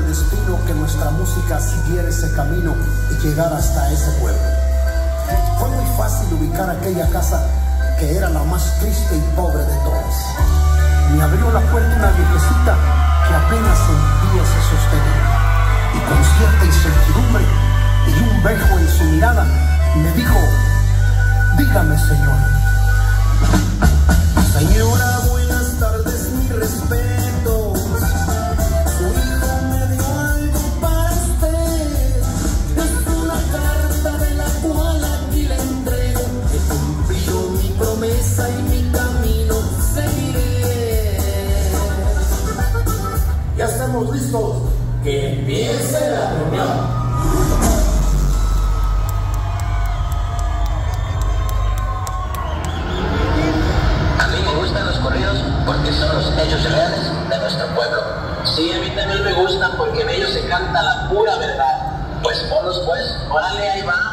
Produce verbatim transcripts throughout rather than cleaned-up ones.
destino que nuestra música siguiera ese camino y llegara hasta ese pueblo. Fue muy fácil ubicar aquella casa que era la más triste y pobre de todas. Me abrió la puerta una viejecita que apenas en pie se sostenía, y con cierta incertidumbre y un bejo en su mirada me dijo: dígame, señor. Señora, buenas tardes, mi respeto. Su hijo me dio algo para usted. Es una carta de la cual aquí le entrego. He cumplido mi promesa y mi camino seguiré. Ya estamos listos. Que empiece la reunión. Porque son los hechos reales de nuestro pueblo. Sí, a mí también me gustan porque en ellos se canta la pura verdad. Pues ponlos pues, órale, ahí va.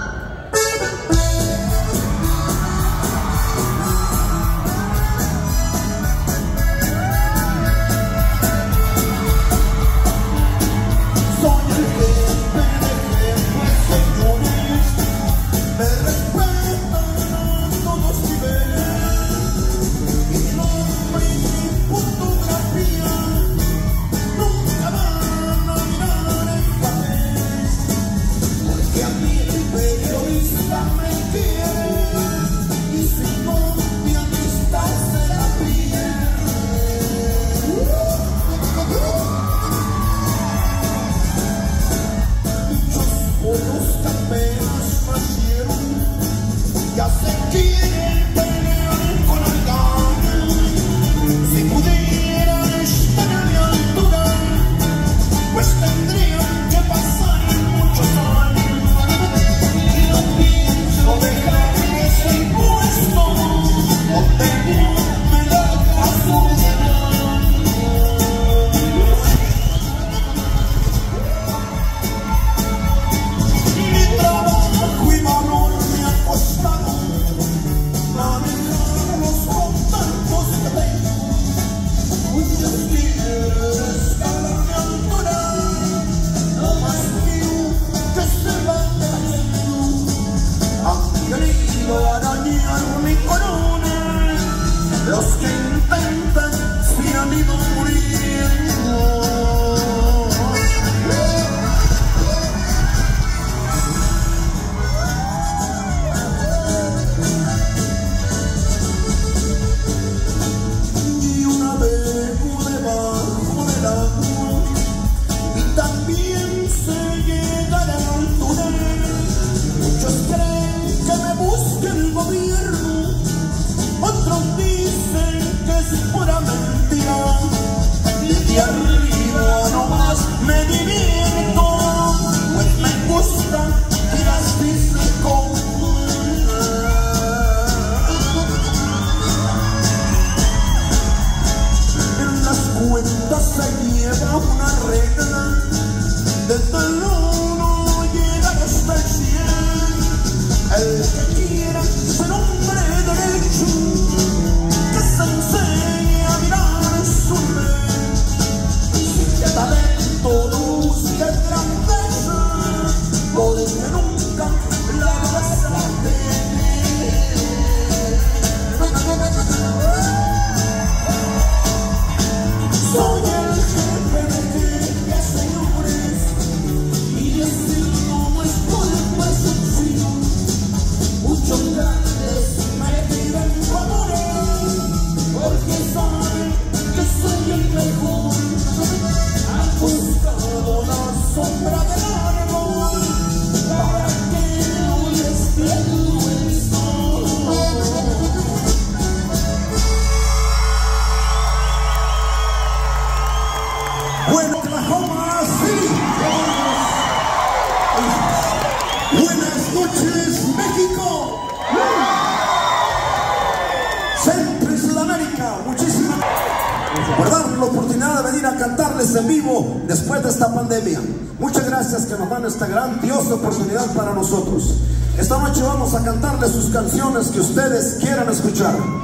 En vivo después de esta pandemia. Muchas gracias que nos dan esta grandiosa oportunidad para nosotros. Esta noche vamos a cantarles sus canciones que ustedes quieran escuchar.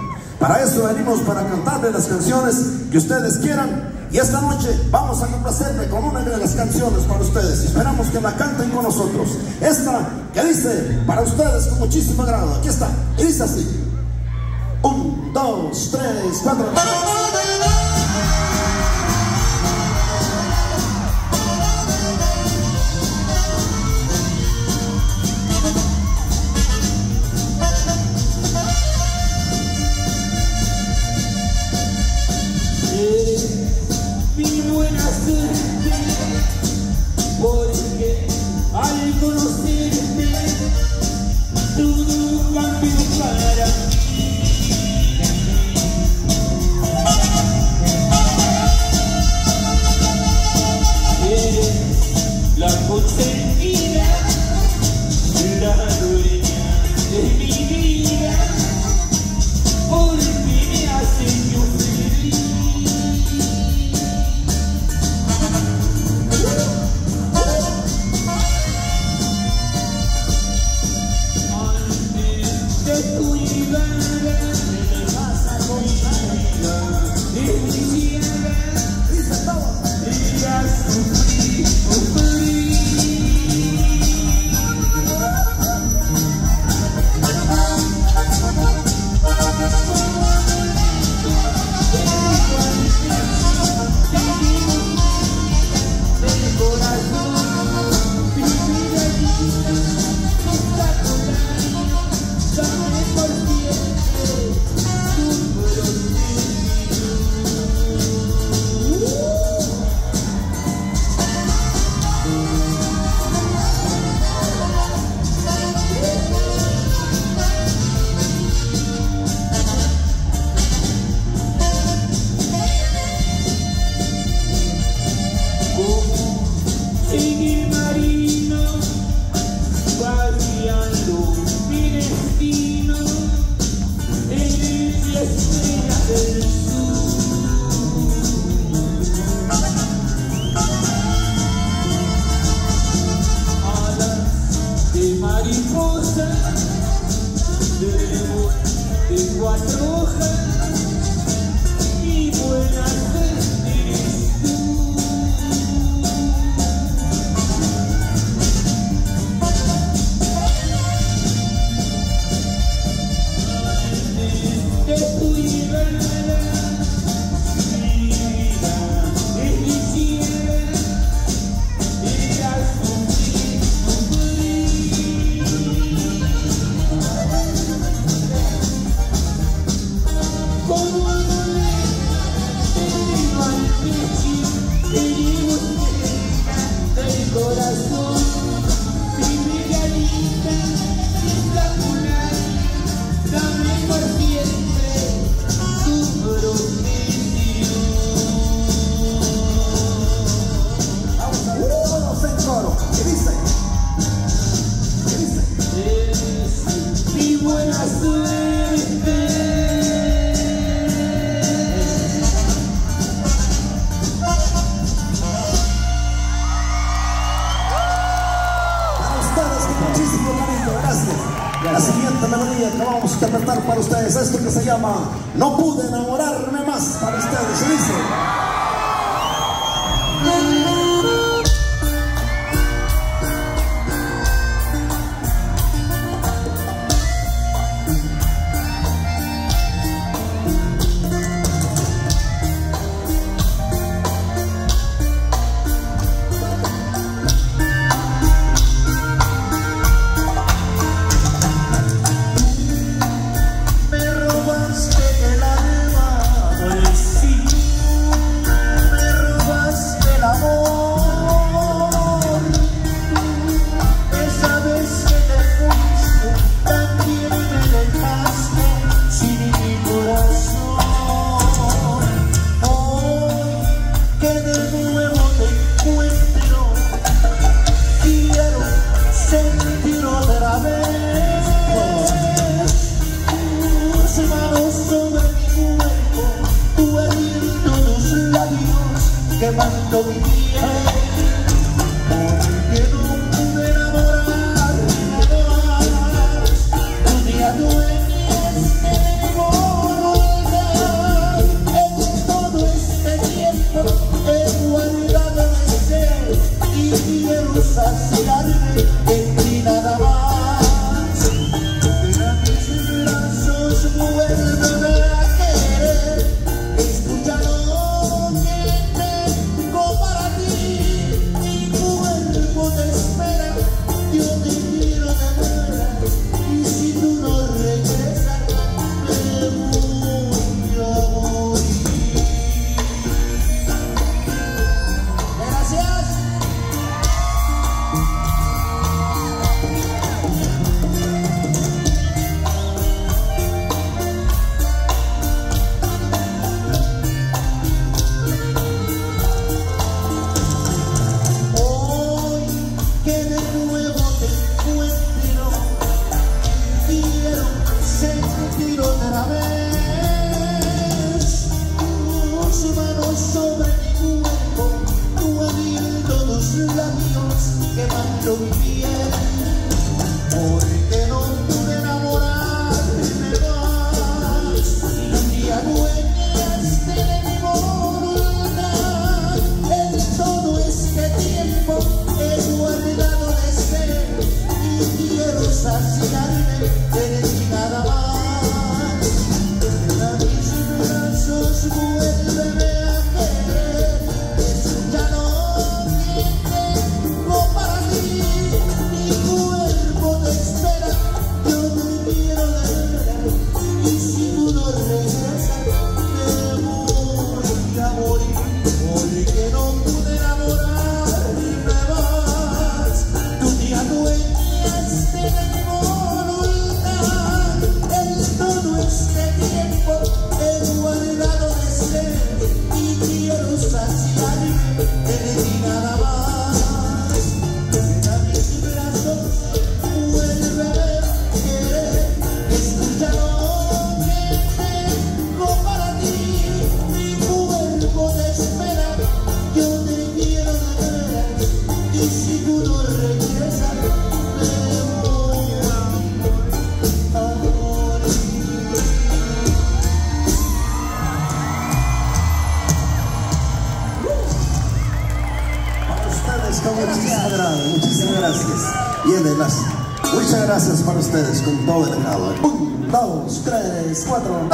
Para eso venimos, para cantarle las canciones que ustedes quieran. Y esta noche vamos a complacerle con una de las canciones para ustedes. Esperamos que la canten con nosotros. Esta que dice para ustedes con muchísimo agrado. Aquí está, y dice así: un, dos, tres, cuatro. Porque al conocerte todo cambió para mí. Eres la consentida, la dueña de mi vida, porque me haces yo feliz. La siguiente melodía que vamos a interpretar para ustedes, esto que se llama No pude enamorarme más, para ustedes, se dice. Quemando mi piel, porque no pude enamorarme más. Un día dueñas de mi amor. con muchísimo agrado, muchísimas gracias. Viene las muchas gracias para ustedes con todo el agrado. Un, dos, tres, cuatro.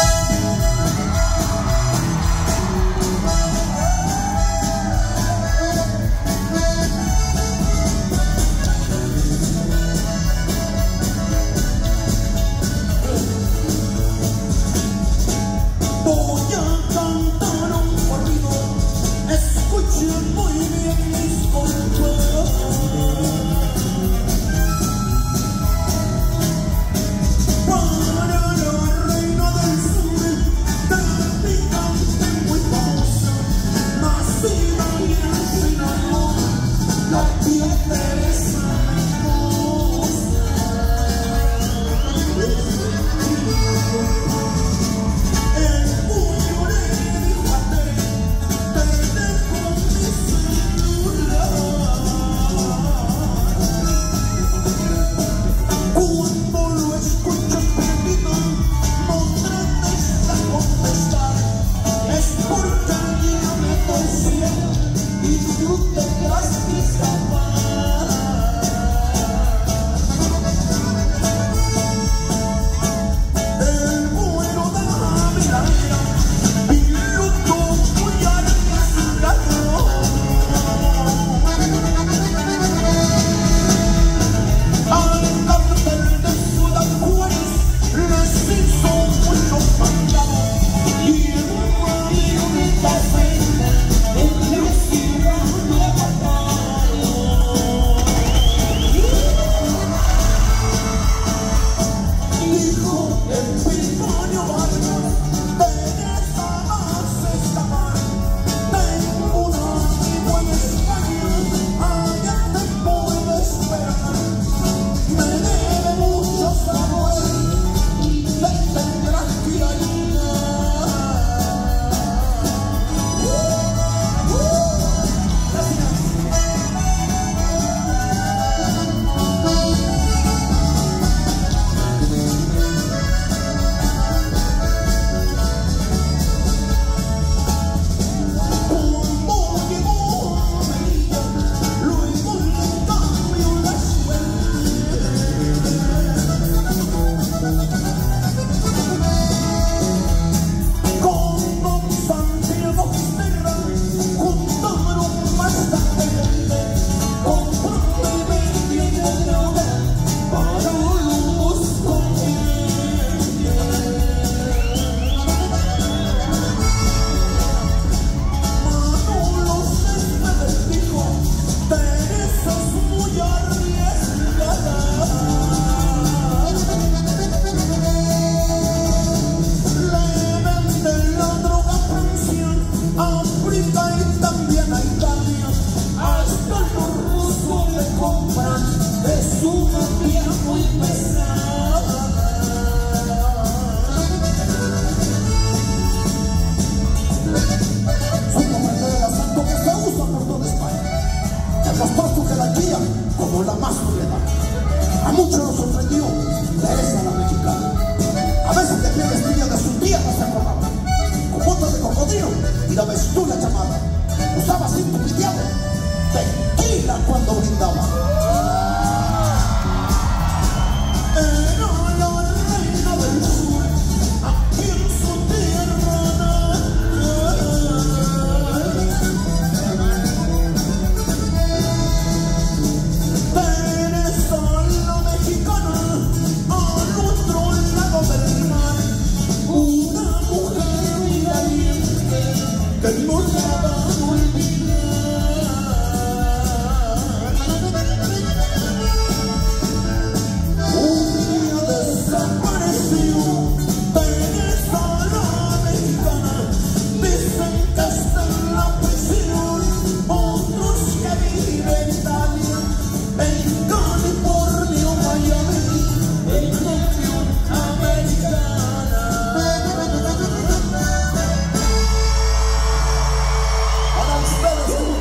Voy a cantar un corrido, escuchen muy bien mis compañeros. Para la reina del sur, traficante muy famosa, nacida y en Sinaloa, la tía Teresa Mendoza. El puño le dijo a Tere, te dejo mi celular. Cuando lo escuches perdido, no trates de contestar, es porque ya me estoy ciego y tú tendrás que escapar. El vuelo de la miradera, piloto muy arriesgado. Al cartel de Ciudad Juárez les hizo mucho mandado y en un marioneta feita en la ciudad lo mataron. Dijo Epifanio Vargas, Teresa vas a escapar. Tengo un amigo en España, allá te puedo esperar. Me debe mucho sabor, le tendrás que ayudar. Como llegó a América, luego le cambió la suerte. Con don Santiago Fisterra juntaron bastante gente, comprando y vendiendo droga para los convenientes. Manolo Céspedes dijo, Teresa es muy arriesgada. Le venden la droga a Francia, África y también a Italia. Hasta los rusos le compran, es una vía muy pesada. Soy la bandera del asalto que se usa por toda España. Que mostró su jerarquía como la más soledad. A muchos nos sorprendió Teresa la mexicana. A veces de pie vestida de su tía no se acordaba, con botas de cocodrilo y la vestula llamada. Usaba cinto piteado, tequila cuando brindaba. Era la reina del sur, aquí en su tierra natal. Teresa la mexicana, al otro lado del mar, una mujer muy valiente que no la va a olvidar. Un día desapareció Teresa la mexicana, dicen que está en la prisión, otros que vive en Italia, en California o Miami, en región americana. Para ustedes,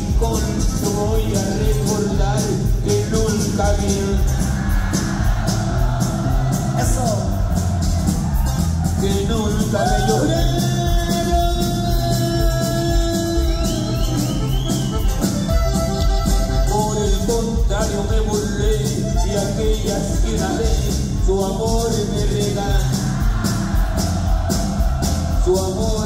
rincón yo voy a recordar que nunca vi. Eso. Que nunca me lloré. Por el contrario me burlé de aquellas que una vez su amor me regala. Su amor